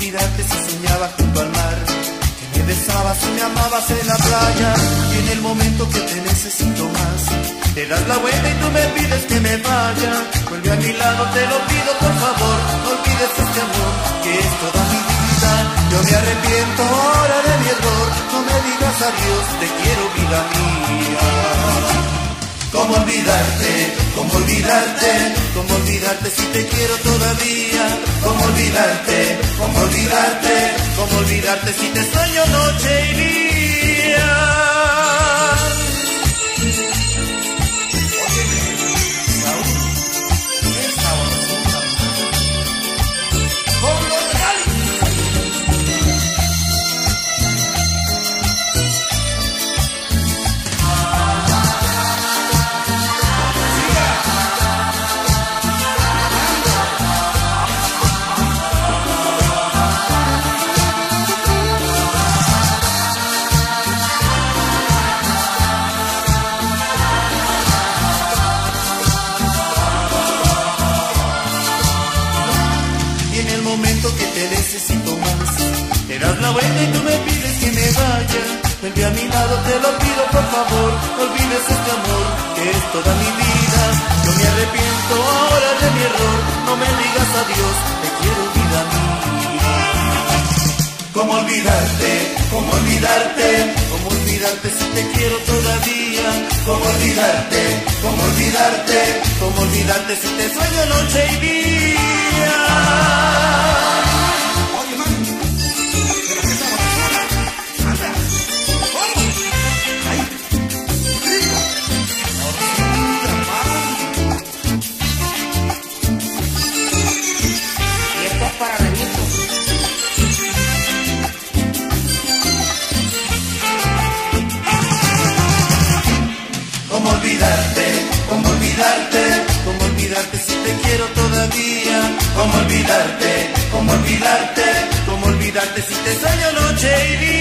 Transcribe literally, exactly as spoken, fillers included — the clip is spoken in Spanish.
olvidarte si soñaba junto al mar, que me besabas y me amabas en la playa, y en el momento que te necesito más, te das la vuelta y tú me pides que me vaya. Vuelve a mi lado, te lo pido por favor, no olvides este amor que es toda mi vida. Yo me arrepiento ahora de mi error, no me digas adiós, te quiero vida mía. ¿Cómo olvidarte? ¿Cómo olvidarte? ¿Cómo olvidarte si te quiero todavía? ¿Cómo olvidarte? ¿Cómo olvidarte? ¿Cómo olvidarte si te sueño noche y día? Que te necesito más, te das la vuelta y tú me pides que me vaya. Vuelve a mi lado, te lo pido por favor, no olvides este amor que es toda mi vida. Yo me arrepiento ahora de mi error, no me digas adiós, te quiero vida mía. ¿Cómo olvidarte? ¿Cómo olvidarte? ¿Cómo olvidarte si te quiero todavía? ¿Cómo olvidarte? ¿Cómo olvidarte? ¿Cómo olvidarte si te sueño noche y día? ¿Cómo olvidarte? ¿Cómo olvidarte? ¿Cómo olvidarte si te quiero todavía? ¿Cómo olvidarte? ¿Cómo olvidarte? ¿Cómo olvidarte si te sueño noche y día?